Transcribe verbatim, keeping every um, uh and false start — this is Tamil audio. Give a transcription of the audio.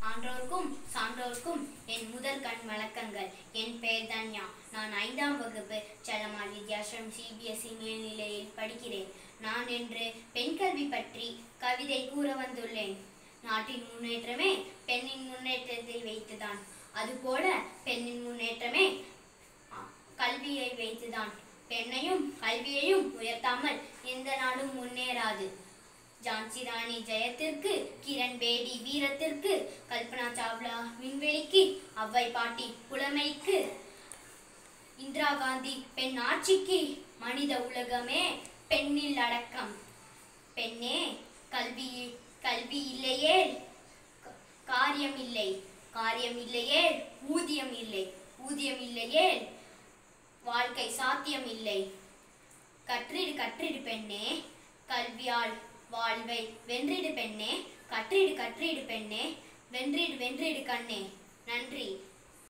ஆன்றோர்க்கும் சான்றோர்க்கும் என் முதல் கண் வணக்கங்கள். என் பெயர் தன்யா. நான் ஐந்தாம் வகுப்பு செல்லம்மாள் வித்யாஸ்ரம் சிபிஎஸ்இ மேல்நிலையில் படிக்கிறேன். நான் இன்று பெண் கல்வி பற்றி கவிதை கூற வந்துள்ளேன். நாட்டின் முன்னேற்றமே பெண்ணின் முன்னேற்றத்தை வைத்துதான். அதுபோல பெண்ணின் முன்னேற்றமே கல்வியை வைத்துதான். பெண்ணையும் கல்வியையும் உயர்த்தாமல் எந்த நாடும் முன்னேறாது. ஜான்சி ராணி ஜெயத்திற்கு, கிரண் பேடி வீரத்திற்கு, கல்பனா சாவ்லா விண்வெளிக்கு, அவ்வை பாட்டி புலமைக்கு, இந்திரா காந்தி பெண் ஆட்சிக்கு, மனித உலகமே பெண்ணில் அடக்கம். பெண்ணே கல்வி கல்வி இல்லையே காரியம் இல்லை, காரியம் இல்லையே ஊதியம் இல்லை, ஊதியம் இல்லையே வாழ்க்கை சாத்தியம் இல்லை. கற்றிடு கற்றிடு பெண்ணே, கல்வியால் வாழ்வை வென்றிடு பெண்ணே, கற்றிடு கற்றிடு பெண்ணே, வென்றிடு வென்றிடு கண்ணே. நன்றி.